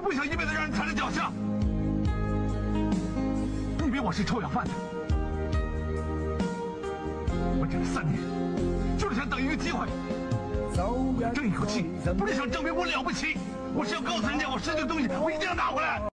不想一辈子让人踩在脚下。你以为我是臭要饭的？我忍了3年，就是想等一个机会，争一口气，不是想证明我了不起，我是要告诉人家我失去的东西，我一定要拿回来。